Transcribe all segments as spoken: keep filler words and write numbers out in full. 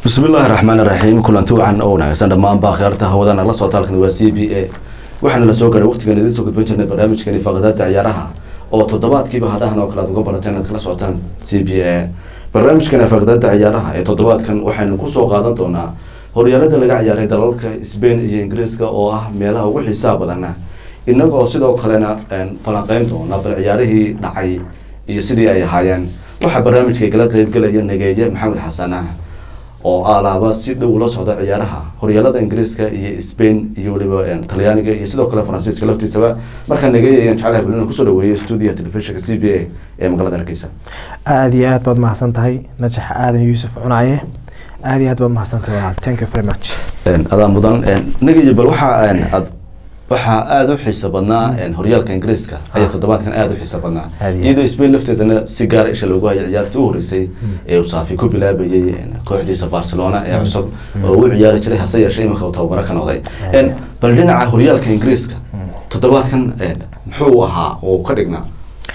بسم الله الرحمن الرحيم كل أنتوا عن أونا سند ما باخرتها هودنا الله صوت لكن وسي بي إيه وإحنا لسوق الوقت كان يدرس وقت بنشر البرنامج كان فقدات عيارها أو تضبط كيف هذا هنا وكلا تقبل تنا كلا صوتان سي بي إيه برنامج كان فقدات عيارها تضبط كان وإحنا نقص قاعدة تونا هوريالة اللي عيارها دلالك إسبان إنجليزك أو ميلها وحساب لنا إنه قصيدة وكلنا فلانقين تونا بالعياره نعي يصير أي حيان وح برنامج كلا تجيب كلا ينجي محمد حسنه oo alaaba si dhow la socda ciyaaraha horyaalada Ingiriiska iyo Spain iyo waliba Talyaaniga iyo sidoo kale Faransiiska laftiisaba marka nageeyay jacayl bilana ku soo dhaweeyay studio telefishinka C B A ee magaalada Hargeysa aad iyo aad baad mahadsan tahay najax aadan Yuusuf Cunaaye aad iyo aad baad mahadsan tahay thank you very much een adaa mudan een nageeyay bal waxa aan ad waxa aad u xisaabnaa een horyaalka Ingiriiska ayaa toddobaadkan aad u xisaabnaa iyadoo Spain lafteedana si gaar ah lagu hayay ciyaartii u horeysay ee uu saafi ku bilaabayay kooxdiisa Barcelona ee cusub oo uu ciyaari jiray hase yeeshee imika uu tababar ka noqday een bal dhinaca horyaalka Ingiriiska toddobaadkan muxuu ahaa oo ka dhignaa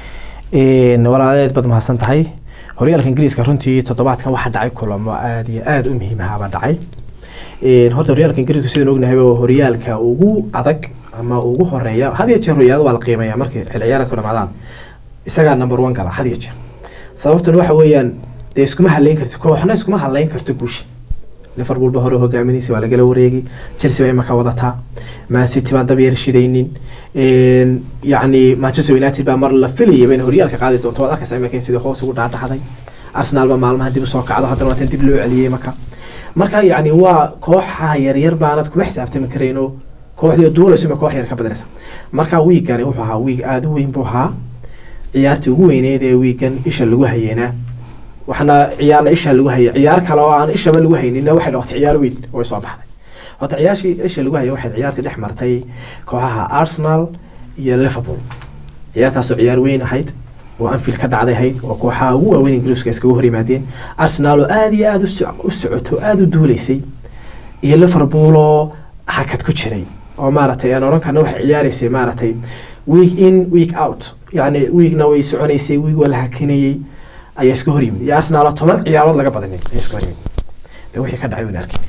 een walaaladeed baad mahadsan tahay horyaalka Ingiriiska runtii toddobaadkan waxa dhacay kulamo aad iyo aad u muhiim ah baa dhacay een horta horyaalka Ingiriiska sidoo ognahay waa horyaalka ugu adag ama ugu horeeya hadiya jeer horyaalada waa la qiimeeyaa markii xil ciyaareedku dhamaadaan isaga number one gala hadiya jeer sababtuna waxa weeyaan de iskuma haleyn karto kooxna iskuma haleyn karto guush Liverpool ba hore hogaaminaysa waa laga wareegay Chelsea bay markaa wadataa Man City baan dab yeershidaynin een yaani Manchester United baa mar la filayay in horyaalka qaadi doonto wada arkaysa imakan sidii hoos ugu dhaadhaxday Arsenal ba maalmaha dib soo kacdo haddana waa tan dib loo celiyay marka marka yaani waa kooxaha yar yar baanad ku xisaabtami kareyno kooxdii dowladda koox yar ka badanaysa marka weekani wuxuu ahaa week aad u weyn buu ahaa ciyaartii ugu weyneed ee weekan isha lagu hayeenaa waxna ciyaarna isha lagu hayay ciyaar kale oo aan isha lagu haynin waxay noqotay ciyaar weyn oo soo baxday hada ciyaartii isha lagu hayay waxay ciyaartii dhex martay kooxaha Arsenal iyo Liverpool ciyaartaas oo ciyaar weyn ahayd oo Anfield ka dhacday ahayd oo kooxaha ugu waaweyn Ingiriiska iskaga hor yimaadeen Arsenal oo aad iyo aad u socoto aad u duuleysay iyo Liverpool oo hakad ku jiray oo maartay aan oran karno wax ciyaaraysay maartay week in week out yani weekna way soconaysay week wala hakinayay ay iska hor yimid Arsenal toban ciyaarood laga badanay ay iska hor yimid de wixii ka dhacay waan arkay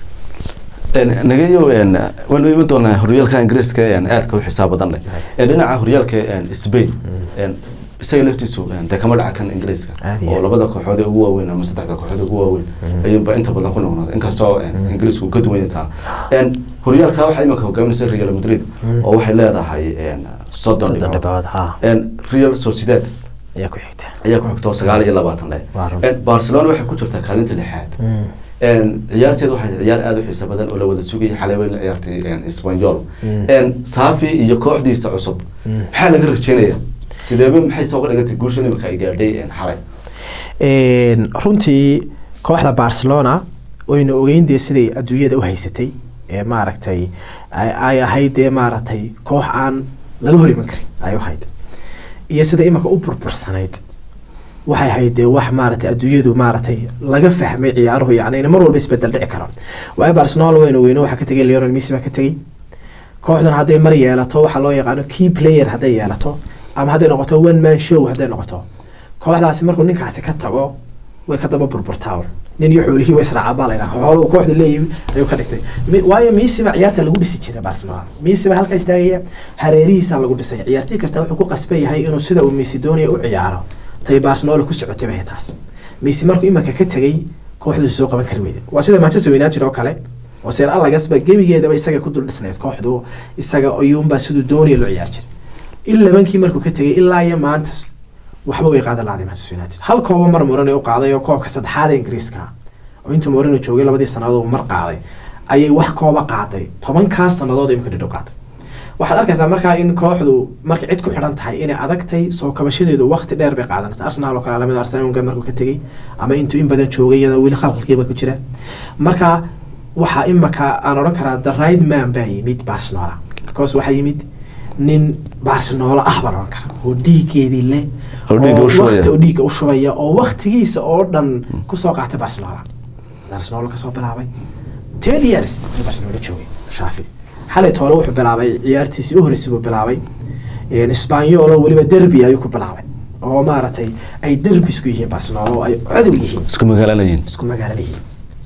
een nagayo een wanu iman doonaa horyaalka Ingiriiska een aad ka xisaab badan leh ee dhinaca horyaalka een Spain een isaga laftiisu een kama dhaca kan Ingiriiska oo labada kooxood ee ugu waaweyn ama saddexda kooxood ee ugu waaweyn ayuu inta badan ku noqonaa inkastoo Ingiriisku ka duwan yahay een horyaalka waxa imika hogaaminaysa Real Madrid oo waxay leedahay een soddon dhibcood een Real Sociedad ayaa ku xigta ayaa ku xigta sagaal iyo labaatan leh een Barcelona waxay ku jirtaa kaalinta lixaad een ciyaarteedu waxay ciyaar aad u xiiso badan oo la wada sugay xalay weyn ciyaartay een Espanyol een Safi iyo kooxdiisa cusub waxa laga rajeynayaa sideeba maxay soo qadagtay guusha imika ay gaadhay een xalay een runtii kooxda Barcelona wayna ogeeyeen sidii adduunyada u haysatay ee maaragtay ay ahayd ee maaragtay koox aan laga hor iman karin ay ahayd iyo sida imaka u burbursanayd waxay ahayd wax maaragtay adduunyadu maaragtay laga fahmay ciyaaruhu yaani mar walba isbedel dhici karo waa Barcelona wayna weyno waxa ka tagay Lionel Messi ba ka tagay kooxdan haday mar yeelato waxa loo yaqaan key player haday yeelato ama haday noqoto one man show haday noqoto kooxdaasi markuu ninkaasi ka tago way ka daba burburtaa nin iyo xoolihii way israaca baalayna xoolo kooxda leeyay ayuu ka dhigtay waayo Messi ba ciyaarta lagu dhisi jiray Barcelona Messi ba halka istaagaya hareerihiisa lagu dhisay ciyaartii kasta wuxuu ku qasbay yahay inuu sida uu Messi doonayo u ciyaaro tay Barcelona ku socotay bay taas Messi markuu imaka ka tagay kooxdu soo qaban kari weeyday waa sida Manchester United oo kale oo sir alla gasba gebigeeda isaga ku dul dhisnayd kooxdu isaga ayuu ba sidoo doonayo loo ciyaar jiray illa bankii markuu ka tagay ilaa iyo maanta waxba way qaadan lahayd Manchester United hal koob mar Mourinho oo qaaday oo koobka saddexaad ee Ingiriiska oo inta Mourinho joogay labadii sanadood mar qaaday ayay wax kooba qaaday toban ka sanadood imka dhidho qaaday waxaad arkaysaa markaa in kooxdu marka cid ku xiran tahay inay adagtay soo kabashadeedu waqti dheer bay qaadanaysaa Arsenal oo kale lamid Arsenal markuu ka tagay ama intuu in badan joogay iyada wili khalqalkiiba ku jira marka waxa imaka aan oran karaa the right man bay yimid Barcelona because waxa yimid nin Barcelona ah baan oran karaa oo dhiigeedii leh waqti oo dhiiga u shubaya oo waqtigiisa oo dhan ku soo qaatay Barcelona Barcelona ka soo bilaabay ten years Barcelona joogay Xafi xalay toolo wuxuu bilaabay ciyaartiisii u horeysay buu bilaabay een Espanyol oo waliba derby ayuu ku bilaabay oo maaragtay ay derby isku yihiin Barcelona oo ay cadu yihiin isku magaalada yihiin isku magaalada yihiin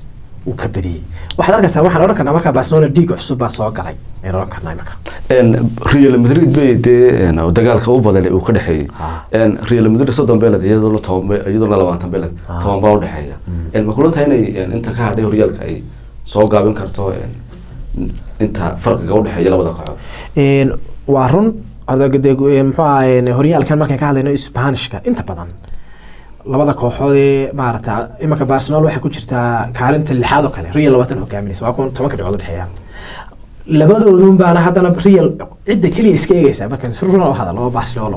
uu ka badiyey waxaad arkaysaa waxaan oran karnaa markaa Barcelona dhiig cusub baa soo galay ee oran karnaa imika en Real Madrid bay de dagaalka u badan uu ka dhaxeeyay en Real Madrid soddon beelad iyadoo la toban iyadoo la labaatan beelad toban baa u dhaxeeya en ma kulanta inay inta ka hadhay horyaalka ay soo gaabin karto inta farqiga u dhaxeeya labada kooxood een waa run adaga muxuu ahaayeen horyaalkan markaan ka hadlayno Isbaanishka inta badan labada kooxood ee maarata imika Barcelona waxay ku jirtaa kaalinta lixaad oo kale Real labaatan hogaaminaysa waa toban ka dhibcood dhaxeeyaan labadoodun baana haddana Real cidda kaliya iska eegaysa marka suruna oo hadal oo Barcelona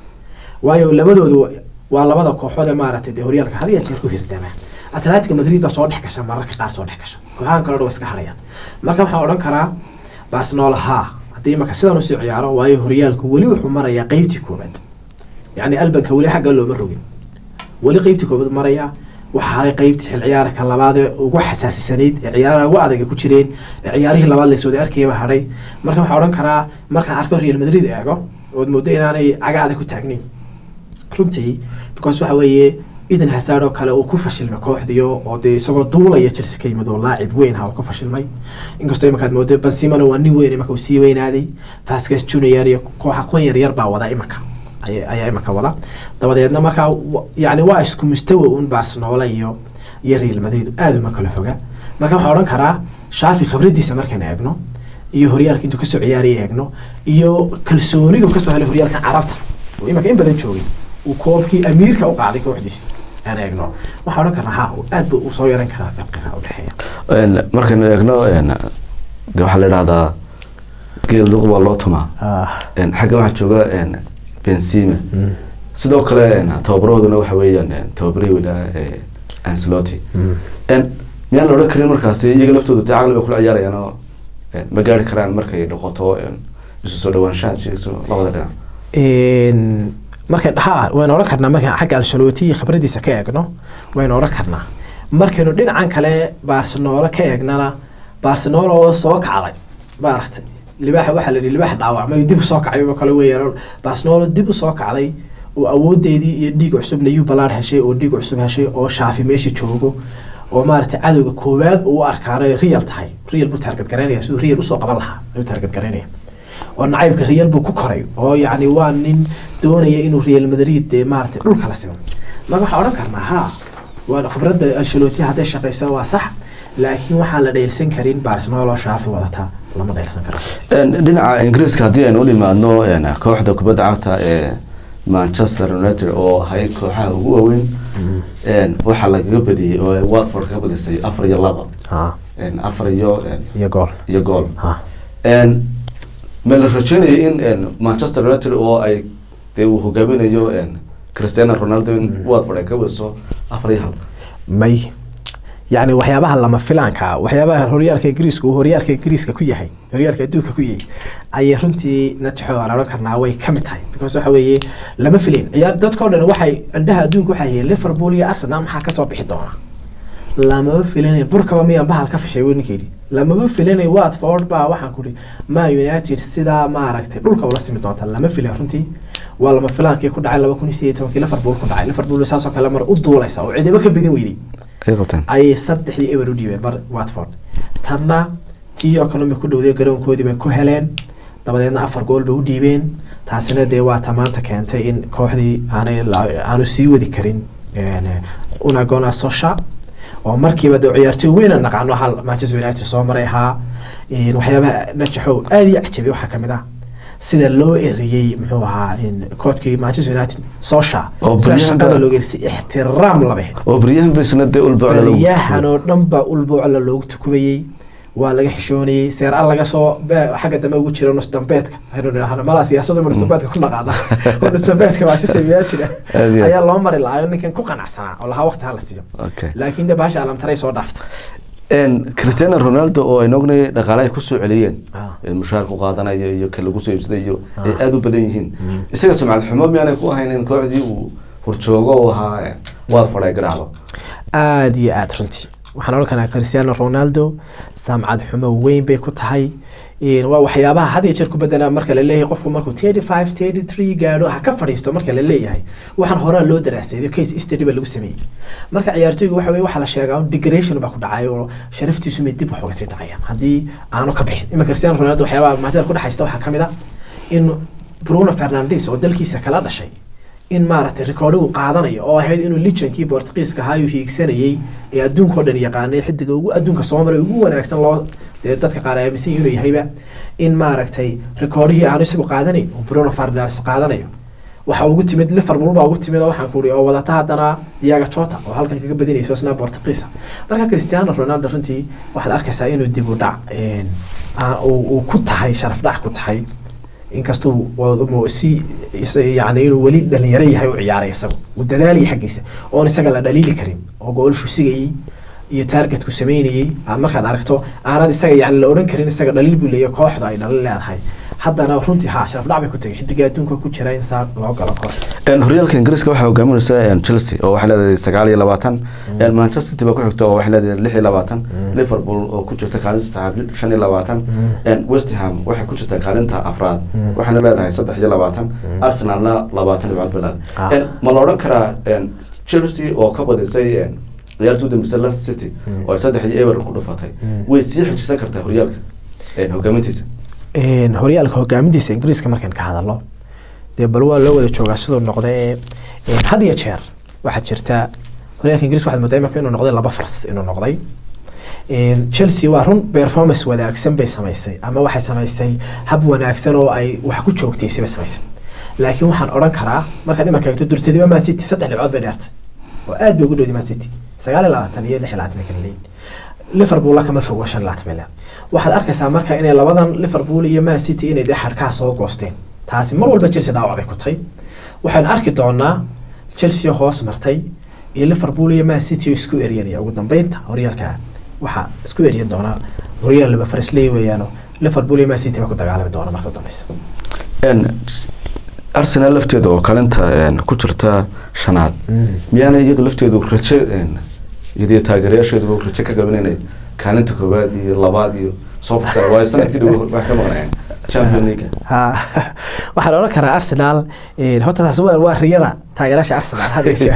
waayo labadoodu waa labada kooxood ee maarata ee horyaalka hadiya jeer ku hirdama Atletico Madrid baa soo dhex gashay mararka qaar soo dhex gashay waxaan kala dhaw iska harayaan marka waxaan oran karaa Barcelona ha hadii imika sidan u soo ciyaaro waayo horyaalku wali wuxuu marayaa qaybtii koobaad yani albanka wali xagga loo marogin wali qaybtii koobaad maraya waxa ay qaybtii xil ciyaarka labaad ee ugu xasaasisaneed ee ciyaaraha ugu adag ku jireen ciyaarihii labaad la soo arkayba haray marka waxa oran karaa marka arko Real Madrid eego oo moodo inaanay cagaada ku taagnin runtii because waxa weeye idan Hazard oo kale uu ku fashilmay kooxdiyo oo de isagoo duulaya Chelsea ka yimid oo laacib weyn ha uu ka fashilmay inkastoo imaka moodo Benzema waa nin weyn imaka uu sii weynaaday Vasquez Junior iyo kooxa qoyn yar yar baa wada imaka ayaa imaka wada dabadeedna marka yani waa isku mustawa un Barcelona iyo iyo Real Madrid aad uma kala foga marka waxa oran karaa Xavi khibradiisa markaan eegno iyo horyaalka intuu ka soo ciyaariyay eegno iyo kalsoonidu ka soo helay horyaalka Carabta oo imaka in badan joogay uu koobkii amiirka u qaaday kooxdiis aan eegno waxa oran karnaa ha aad buu soo yaran karaa farqiga u dhaxeeya een markaan eegno een waxa la yiraahdaa geel duq waa loo tuma een xagga waxa jooga een Benzema sidoo kale een tababarooduna waxa weeyaan tababari wada ee Ancelotti een miyaan loo karin markaas iyaga laftooda caqli bay kula ciyaarayaan oo ma gaari karaan markay noqoto een isu soo dhawaanshaha jeeso labada dhinac een marka ha waan oran karnaa marka xagga Ancelotti khibradiisa ka eegno waan oran karnaa markaynu dhinacan kale Barcelona ka eegnana Barcelona oo soo kacday baartay libaaxa waxa la yiri libaax dhaawacmay dib soo kacay oo kale weeyaan Barcelona dib soo kacday oo awoodeedii iyo dhiig cusub New Balad heshay oo dhiig cusub heshay oo Xavi meesha joogo oo maartay cadawga koowaad uu arkaanay Real tahay Real buu target gareynaya sidoo Real u soo qaban lahaa uu target gareynaya oo nacaybka Real buu ku koray oo yaani waa nin doonaya inuu Real Madrid maartay dhulka la siman ma waxa oran karnaa ha waa khibradda Ancelotti hadday shaqeyso waa sax laakiin waxa la dheelsan karin Barcelona oo Xavi wadata lama dheelsan karo een dhinaca Ingiriiska hadii aynu dhimaadno een kooxda kubadda cagta ee Manchester United oo hay kooxaha ugu weyn een waxa laga badiyay oo Watford ka badisay afar iyo laba ha een afar iyo iyo gool iyo gool ha een meel rajaynay in Manchester United oo ay uu hogaaminayo een Cristiano Ronaldo in Watford ka wado afar iyo hal may يعني waxyaabaha lama filaanka waxyaabaha horyaalka Ingiriiska uu horyaalka Ingiriiska ku yahay horyaalka adduunka ku yahay ay runtii natixo aan oran karnaa way ka mid tahay because waxa weeye lama fileen ciyaar dadka dhan waxay indhaha adduunka waxay yihiin Liverpool iyo Arsenal maxaa ka soo bixi doona lama fileen burkaba miyaan bahal ka fishay weynkeedii lama fileen Watford baa waxaan ku Man United sida ma aragtay dhulka wala simi doonta lama fileen runtii waa lama filaankii ku dhacay laba kun iyo siddeed iyo toban Liverpool ku dhacay Liverpool saasoo kale mar u duulaysa oo ciidaba ka bidin weydii ay saddexdii eber u dhiibeen bar Watford tanna tii oo kale ku dhawday garoonkoodii bay ku heleen dabadeedna afar gool bay u dhiibeen taasina de waa tamaanta keentay in kooxdii aanay aanu sii wadi karin een una gona Solskjaer oo markiiba de ciyaartoy weyn naqaano hal Manchester United soo maray ha in waxyaabaha najaxo aad iyo cajibi waxa kamid ah sida loo eriyay muxuu ahaa in coachkii Manchester United Solskjaer shaqada loo gelsi ixtiraam labaheed oo bariyahan bisnade ulbuucla loo yaahano dhanba ulbuucla loogu tukubayay waa laga xishoonayay seer aan laga soo xagga dambe ugu jiro nus dambeedka aynu niraahdo mala siyaasadu nus dambeedka ku naqaana nus dambeedka Manchester United ayaa loo mari lahaa ninkan ku qanacsanaa oo laha waqti hal siiyo laakiin de baasha alam taray soo dhaaftay een Cristiano Ronaldo oo ay noqday dhaqaalaha ku soo celiyeen ee mushaar ku qaadanayo iyo kala ugu soo iibsadayo ay aad u badan yihiin isaga sumcad xumo miyaan ku ahayn in kooxdii uu horjoogo oo ahaa Watford ay garaacdo aad iyo aad runtii waxaan oran karnaa Cristiano Ronaldo samcad xumo weyn bay ku tahay waa waxyaabaha had iyo jeer ku bedana marka la leeyahay qofku markuu thirty five thirty three gaadho ha ka fadhiisto marka la leeyahay waxaan hore loo daraasaday case study ba lagu sameeyay marka ciyaartoygu waxa weeye waxa la sheegaa degradation ba ku dhacay oo sharaftiisu mid dib wax uga sii dhacayaan haddii aanu ka bixin ima Cristiano Ronaldo waxyaabaha Manchester ku dhaxaysta waxa kamid ah in Bruno Fernandes oo dalkiisa kala dhashay in maaragtay record uu qaadanayo oo ahayd inuu legendkii Portugiiska ahaa uu hiigsanayay ee adduunka oo dhan yaqaanay xidiga ugu adduunka soo maray ugu wanaagsan loo dadka qaar ay aaminsan inuu yahayba in maaragtay recordihii aanu isagu qaadanayn oo Bruno Fernandes qaadanayo waxa ugu timid Liverpool baa ugu timid waxaan ku oo wadata hadana Diego Jota oo halkan kaga badinayso isna Portugiisa marka Cristiano Ronaldo runtii waxaad arkaysaa inuu dib u dhac een uu ku tahay sharaf dhac ku tahay inkastoo uu si yani inuu wali dhalinyaro yahay u ciyaaray isagu uu dadaalay xaqiisa oo isaga la dhaliili karin oo goolashu sigay iyo target ku sameeyay markaad aragto aanad isaga yani la oran karin isaga dhaliil buu leeyahay kooxda ay dhalin leedahay haddana runtii ha sharaf dhac bay ku tagay xidiga adduunka ku jira in saa loo galo koox een horyaalka Ingiriiska waxa hogaaminaysa Chelsea oo waxa leedahay sagaal iyo labaatan een Manchester City ku xigto oo waxa leedahay lix iyo labaatan Liverpool oo ku jirta kaalinta shan iyo labaatan een West Ham waxa ku jirta kaalinta afraad waxana leedahay saddex iyo labaatan Arsenalna labaatan iyo balad een ma la oran karaa een Chelsea oo ka badisay een ciyaartooyda Manchester City oo saddex iyo eber ku dhufatay way sii xijisan kartaa horyaalka een hogaamintiisa een horyaalka hogaamintiisa Ingiriiska markaan ka hadalno dee bal waa loo wada joogaa sidoo noqday een had iyo jeer waxa jirta horyaalka Ingiriiska waxa moodaa inuu noqday laba faras inuu noqday een Chelsea waa run performance wanaagsan bay sameysay ama waxay sameysay hab wanaagsan oo ay wax ku joogtay si sameysay laakiin waxaan oran karaa markaad ima kaagto durtadiba Man City saddex dhibcood bay dheertay oo aad bay ugu dhowday Man City sagaal iyo labaatan iyo lix iyo labaatan kala leeyahay Liverpool kama fogo shan iyo labaatan meel waxaad arkaysaa marka inay labadan Liverpool iyo Man City inay dhaxal ka soo goosteen taasi mar walba Chelsea dhaawac bay ku tahay waxaan arki doonaa Chelsea hoos martay iyo Liverpool iyo Man City isku eryeen ugu dambeynta horyaalka waxa isku eryeen doona horyaal laba Farsley weeyano Liverpool iyo Man City ku dagaalami doona marka dambaysa een Arsenal lafteedu oo kalenta een ku jirta shanaad miyaana iyadu lafteedu rajo een iyadii taageerayaasheedu oo rajo ka gabanayay kaalinta koobaad iyo labaad iyo soo furtay way sanadkii dhow wax ka maqnaan Champions League ha waxa la oran karaa Arsenal ee horta taas waa riyada taageerayaasha Arsenal hadii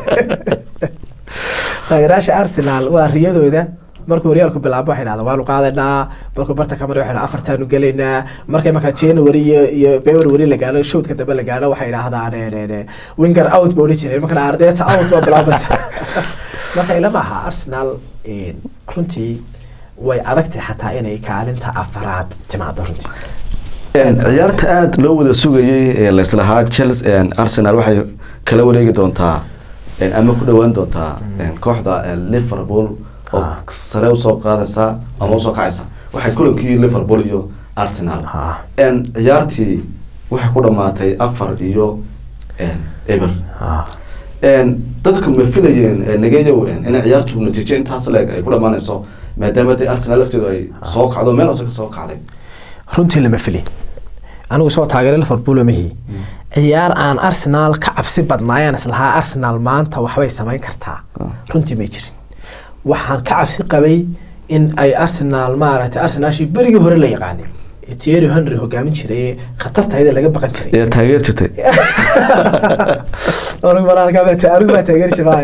taageerayaasha Arsenal waa riyadooda markuu horyaalku bilaabo waxay dhahdaa waanu qaadanaa markuu barta kamar waxay afartan u galeynaa markay marka January iyo February la gaaro showdka dambe la gaaro waxay dhahdaan winger out buu jiray marka Arteta out buu bilaabay marka ilaa ha Arsenal ee runtii way adagtay xataa inay kaalinta afraad timaado runtii een ciyaarta aad loo wada sugayay ee la islahaa Chelsea een Arsenal waxay kala wareegi doontaa een ama ku dhawaan doontaa een kooxda Liverpool oo sare u soo qaadaysa ama soo kacaysa waxay kulankii Liverpool iyo Arsenal een ciyaartii waxay ku dhamaatay afar iyo een eber een dadku ma filayeen nagayo in ciyaartu natiijo intaas leeg ay ku dhamaanayso maadaama ay Arsenal lafteedu ay soo kacdo meel oo soo kacday runtii lama filin anigu soo taageeray Liverpool ma hi ciyaar aan Arsenal ka cabsi badnaayeen islaha Arsenal maanta waxbay sameyn kartaa runtii ma jirin waxaan ka cabsi qabay in ay Arsenal maaragtay Arsenal shi berigi hore la yaqaanay Thierry Henry hogaamin jiray khatartayda laga baqan jiray ee taageer jirtay oo maralka ba taageer ba taageer jiray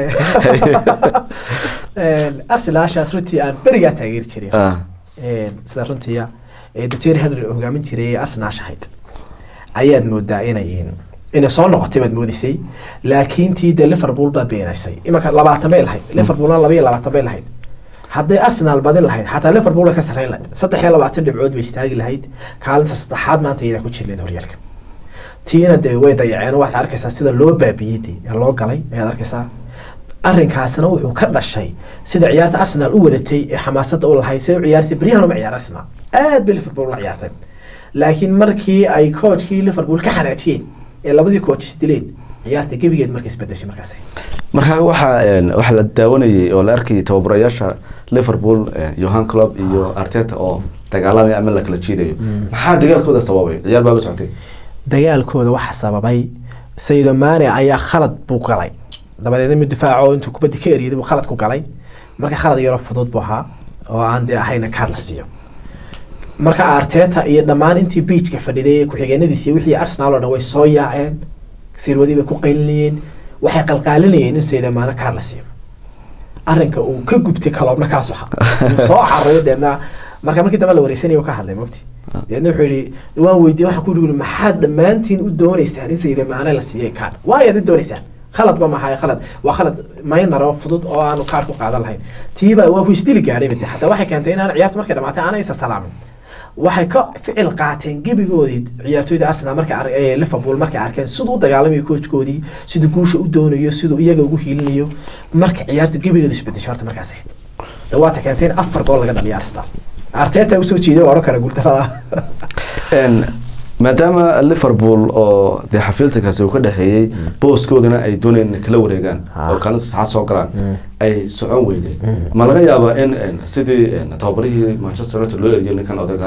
een Arsenal shaas runtii aan beriga taageer jiray een sida runtii ee Thierry Henry hogaamin jiray Arsenal shahid ayaad moodaa inay inay soo noqotay baad moodisay laakiin tii de Liverpool baa beenaysay imaka labaatan bay lahayd Liverpool laba iyo labaatan bay lahayd hadday Arsenal badin lahayd hatta Liverpool ka sareyn lahayd saddex iyo labaatan dhibcood bay istaagi lahayd kaalinta saddexaad maanta iyada ku jireen horyaalka tiina de way dayaceen waxa arkaysaa sida loo baabiyay ee loo galay ayaad arkaysaa arrinkaasna wuxuu ka dhashay sida ciyaarta Arsenal u wadatay ee xamaasada u lahayd sida ciyaarsi bariyahan u ciyaar Arsenal aad bay Liverpool la ciyaartay laakiin markii ay coachkii Liverpool ka xanaajiyeen ee labadii coaches dileen ciyaarta gabigeed markay isbedeshay markaas marka waxa waxa la daawanayay oo la arkay tababarayaasha Liverpool Johan Klopp iyo Arteta oo dagaalamay ama la kala jiidayo maxaa dagaalkooda sababay ciyaar baa socotay dagaalkooda waxa sababay Sadio Mane ayaa khalad buu galay dabadeedna mid difaaco intuu kubadda ka eriyay buu khalad ku galay marka khalad yaro fudud buu ahaa oo aan de ahayna Carlos iyo marka Arteta iyo dhamaan intii beachka fadhiday ku xigeenadiisa wixii Arsenal oo dhan way soo yaaceen sirwadii bay ku qaylinayeen waxay qalqaalinayeen in Sadio Mane kaar la siiyo arrinka uu ka gubtay kaloobna kaas waxa soo carray deedna marka markii dambe la wareysanayo ka hadlay mogti deedna wuxuu yiri waan weydiiyay waxa ku dhigay maxaad dhamaantiin u doonaysaan in Sadio Mane la siiyo kaar waa aad u doonaysaan khalad ba maxay khalad waa khalad maynaro fudud oo aan kaar ku qaadan lahayn tiiba waa ku isdili gaaray bid hatta waxay keentay in aan ciyaartu markay dhamaatay aan aysa salaamin waxay ka ficil qaateen gebigoodii ciyaartoyda Arsenal markay arkay Liverpool markay arkeen sidoo dagaalamay coachkoodii sidoo guusha u doonayo sidoo iyaga ugu hiilinayo markay ciyaartu gebigoodii isbedeshay horta markaas ahayd dawaata keentay afar gool laga dhaliyay Arsenal Arteta uu soo jeeday oo kara guuldarada en maadaama Liverpool oo de xafiltakaasi uu ka dhaxeeyay booskoodana ay doonayeen kala wareegaan oo kana sax soo galaan ay socon weydeen ma laga yaabaa in sidii tababarihii Manchester United loo eegay ninkan odaga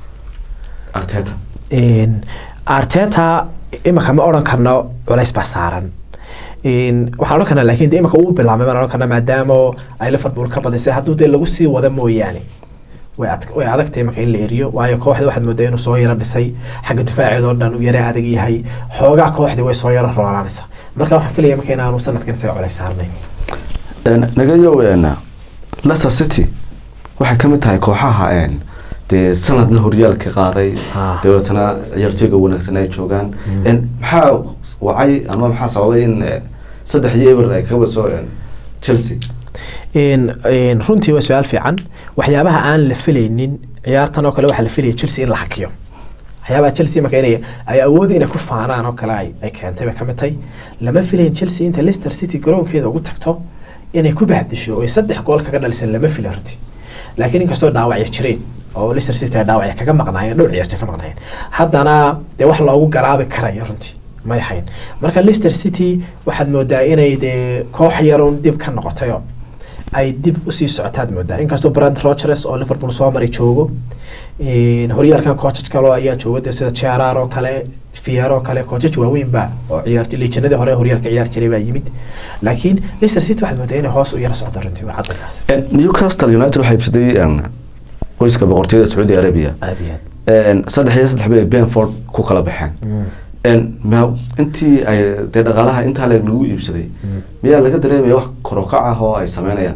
Arteta in Arteta imaka ma oran karno culays basaaran in waxa loo kana laakiin imaka uu bilaabay ma oran karno maadaama ay Liverpool ka badisay hadduu de lagu sii wada mooyaane way adagtay marka in la eriyo waayo kooxda waxaad moodaa inuu soo yara dhisay xagga difaaceeda oo dhan uu yara adag yahay xoogaa kooxda way soo yara roonaanaysa marka waxaan filayaa marka inaanu sanadkan isaga culays saarnay een nagayo een Leicester City waxay ka mid tahay kooxaha een de sanadna horyaalka qaaday dabeetana ciyaartooyga wanaagsan ay joogaan een maxaa wacay ama maxaa sababay in saddex yeebar ay ka wada Chelsea in in runtii waa su'aal fiican waxyaabaha aan la filaynin ciyaartan oo kale waxa la filayay Chelsea in la hakiyo waxyaabaha Chelsea marka inay ay awood inay ku faanaan oo kale ay keentay ba kamitay lama filayn Chelsea inta Leicester City garoonkeeda ugu tagto inay ku bahdisho oo saddex gool kaga dhalisan lama filayn runtii laakiin inkastoo dhaawacyo jireen oo Leicester City dhaawacyo kaga maqnaayeen dhowr ciyaartoy ka maqnaayeen haddana de wax loogu garaabi karayo runtii ma yahayn marka Leicester City waxaad moodaa inay de koox yaroon dib ka noqotay ay dib u sii socotaad moodaa inkastoo Brand Rodgers oo Liverpool soo maray joogo in horyaalkan coach kale ayaa jooga sida Gerrard oo kale Fiero kale coach waaweyn ba oo ciyaartay liijanada hore horyaalka ciyaar jiray baa yimid laakiin Leicester City waxaad moodaa inay hoos u yara socdo runtii waa caddaas Newcastle United waxay ibsaday qoyska boqortooyada Saudi Arabia een saddex iyo saddex bay Brentford ku kala baxeen een ma intii ay dhaqaalaha inta lagu iibsaday miyaa laga dareemay wax korokac ah oo ay sameynayaan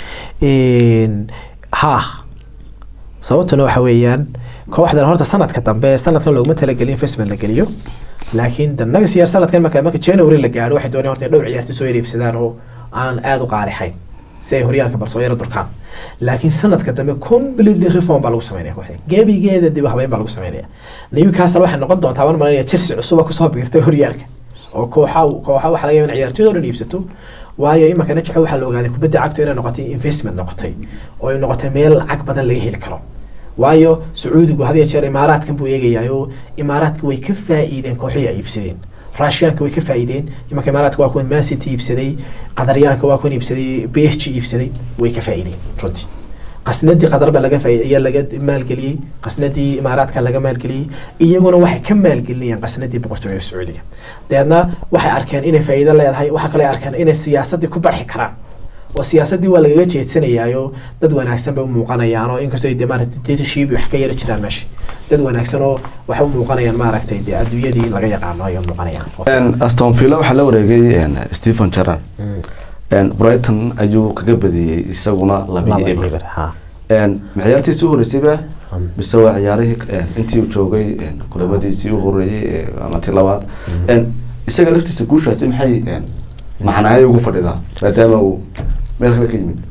in ha sababtuna waxa weeyaan kooxdan horta sanadka dambe sanadkan loogu talagalin investment la geliyo laakiin danaga siyaar sanadkan marka marka January la gaaro waxay doonayaan horta dhowr ciyaartoy soo iibsadaan oo aan aad u qaalihayn si ay horyaalka Barcelona durkaan laakiin sanadka dambe completely reform baa lagu sameeyaa kooxda gebigeeda dib habeyn baa lagu sameeyaa Newcastle waxay noqon doontaa waan malinaya Chelsea cusub ku soo biirtay horyaalka oo kooxa kooxa waxa laga yaabaa ciyaartoyda oo iibsato waayo imaka najax waxa la ogaaday kubadda cagta inay noqotay investment noqotay oo ay noqotay meel lacag badan laga heli karo waayo Sacuudigu hadii jeer Imaaraadkan buu eegayayo Imaaraadku way ka faa'iideen kooxihii ay iibsadeen Russianka way ka faa'iideen imaka Imaaraadku waa kuwan Man City iibsaday Qadaryaanka waa kuwan iibsaday B S G iibsaday way ka faa'iideen runtii qasnadii qadar ba laga faa'iideeyay laga maalgeliyay qasnadii Imaaraadka laga maalgeliyay iyaguna waxay ka maalgeliyeen qasnadii boqortooyada Sacuudiga deedna waxay arkeen inay faa'iido leedahay waxa kale arkeen inay siyaasadii ku barxi karaan oo siyaasadii waa laga jeedsanayaayo dad wanaagsan bay u muuqanayaan oo inkastoo ay maaragtay dictatorship wax ka yara jiraan meesha dad wanaagsan oo waxa u muuqanayaan maaragtay de adduunyadii laga yaqaano ay muuqanayaan een Aston Villa waxa la wareegay een Stephen Gerrard een Brighton ayuu kaga badiyay isaguna laba eber ha een ciyaartiisii u horeysayba bisoo ciyaarihii intii uu joogay een kulamadiisii u horeeyay ama tii labaad een isaga laftiisa guushaasi maxay een macnaheedu ugu fadhidaa maadaama uu meel kale ka yimid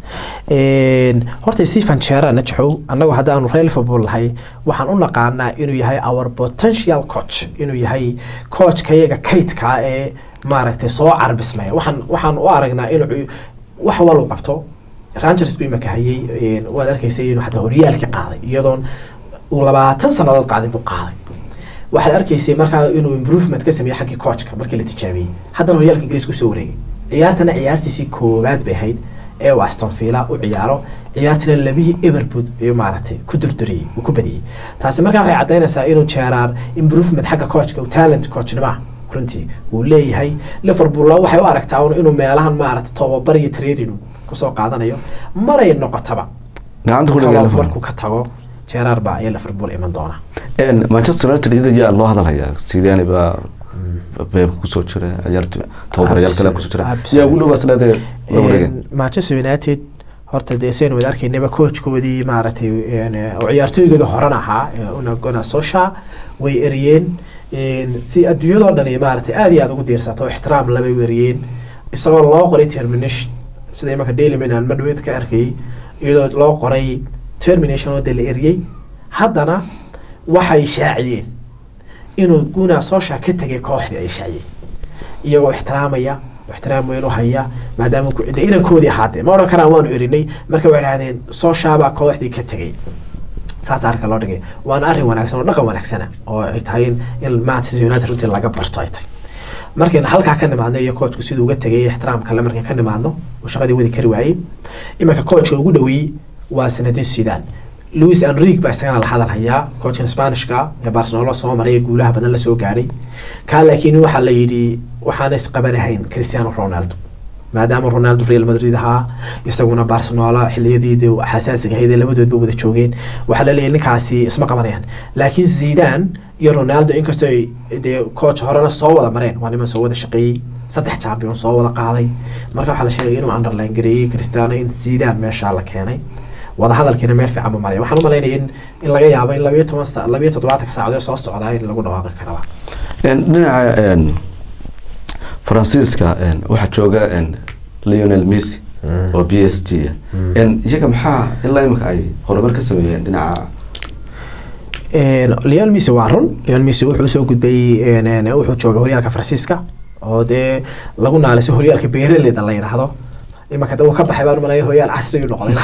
een horta Stephen Gerrard najaxow annagu hadda aanu Real Liverpool lahay waxaan u naqaanaa inuu yahay our potential coach inuu yahay coach kayaga kaydka ee maaragtay soo carbismay waxaan waxaan u aragnaa inuu wax wal u qabto Rangers bay markaa hayay waad arkaysay inuu hadda horyaalka qaaday iyadoon uu labaatan sanadood qaadin buu qaaday waxaad arkaysay markaa inuu improvement ka sameeyay xagga coachka markii la tijaabiyay haddana horyaalka Ingiriiska soo wareegay ciyaartana ciyaartiisii koowaad bay ahayd ee Aston Villa u ciyaaro ciyaartana labihii Everton ee maaragtay ku durduriyay uu ku badiyay taasi markaa waxay cadeynaysaa inuu Gerrard improvement xagga coachka uu talent coachnima runtii uu leeyahay Liverpool waxay u aragtaa inuu meelahan maaragtay tababar iyo training ku soo qaadanayo maray noqotaba gacanta ku dhigay markuu ka tago Gerrard baa ayaa Liverpool iman doona een Manchester United iyada loo hadalaya sideen ba beeb ku soo jira ciyaartu tababarayaal kale ku soo jira yaa ugu dhawaasnade Manchester United horta deeseen wada arkaynaba coachkoodii maaragtay oo ciyaartooygooda horana ahaa una gona Solskjaer way eriyeen si adduunyada oo dhan ay maaragtay aad iyo aad ugu diirsato ixtiraam laba weeriyeen isagoo loo qoray termination sida imaka Daily Mail aan madweed ka arkay iyadoo loo qoray termination oo dal eriyay haddana waxay shaaciyeen inuu guna Solskjaer ka tagay kooxdii ay shaaciyeen iyagoo ixtiraamaya ixtiraam weyn u haya maadaama ku inay koodi ahaatay ma oran karaan waanu erinay marka way raadeen Solskjaer baa kooxdii ka tagay saas arka loo dhigay waana arrin wanaagsan oo dhaqan wanaagsan oo ay tahay in Manchester United runtii laga barto ay tahay markayna halkaa ka nimaadno iyo coachku siduu uga tagay ixtiraamka la markay ka nimaadno oo shaqadii wadi kari waayay imanka coachka ugu dhaweeyay waa Zinedine Zidane Luis Enrique baa isagana la hadal hayaa coachka Spanishka ee Barcelona soo maray guulaha badan la soo gaaray ka laakiin waxa la yiri waxaan is qabanahayn Cristiano Ronaldo maadaama Ronaldo Real Madrid ahaa isaguna Barcelona xilliyadeedii xasaasiga ahayd labadoodba wada joogeen waxa la leeyahay ninkaasi isma qabanayaan laakiin Zidane iyo Ronaldo inkastoo ay coach horena soo wada mareen waa niman soo wada shaqeeyay saddex champion soo wada qaaday marka waxa la sheegay inuu underline gareeyay Cristiano in Zidane meesha la keenay wada hadalkiina meel fiican ma maray waxaan u maleynayaa in in laga yaabo in laba iyo toban saac laba iyo toddobaatan saacadood soo socda in lagu dhawaaqi karo een dhinaca een Francisca een waxa jooga een Lionel Messi oo P S G een iyaga maxaa ilaa imika ay horumar ka sameeyeen dhinaca een Lionel Messi waa run Lionel Messi wuxuu soo gudbay een wuxuu jooga horyaalka Francisca oo de lagu naalisay horyaalka beeraleyda la yiraahdo imaka uu ka baxay baan malay hooyal casri u noqday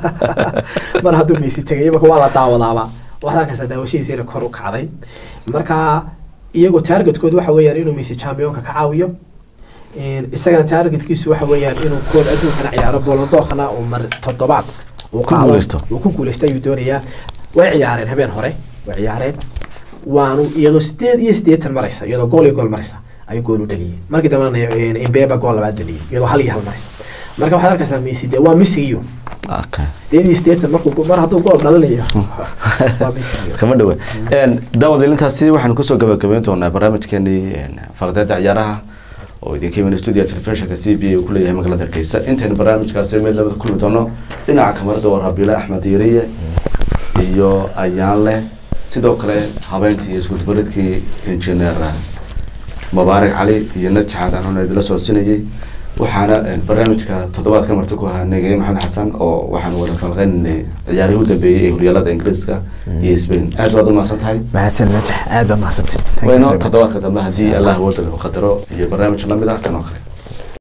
mar hadduu Messi tagay imaka waa la daawadaaba waxaan ka sadaawashiisa kor u kacday marka iyagu targetkoodu waxa weeyaan inuu Messi championka ka caawiyo in isagana targetkiisu waxa weeyaan inuu kool adduunka ciyaaro Ballon d'Or-na oo mar toddobaad uu ka guuleysto uu ku guuleystay uu doonaya way ciyaareen habeen hore way ciyaareen waanu iyadoo sideed iyo siddeetan maraysa iyadoo gool iyo gool maraysa ay gool u dhaliyay markii dambana Mbappe gool labaad dhaliyay iyadoo hal iyo hal maraysa marka waxa arkaysaa Messi de waa Messi iyo okay sideed iyo siddeetan markuu mar hadduu gool dhalanayo waa Messi kama dhawe een daawadaylintaasi waxaan ku soo gabagabeyn doonaa barnaamijkeeni faqdada ciyaaraha oo idinka iman studio television-ka C B A ku leeyahay magaalada Hargeysa intaan barnaamijkaasi meel labada kulmi doono dhinaca kamarada waa Rabiila Axmed Yariye iyo Ayaanle sidoo kale habeyntii iyo isku dubaridkii engineer Mubarak Ali iyo Najxad aan idin la soo sinayay waxaana barnaamijka toddobaadka marti ku ahaa Nagay Maxamed Xasan oo waxaan wada falqeynay ciyaarihii u dambeeyay ee horyaalada Ingiriiska iyo Spain aad waad u mahadsantahay mahadsan Najx aad u mahadsantahay wayno toddobaadka dambe haddii Allah wada qadaro iyo barnaamij la mid ah kan oo kale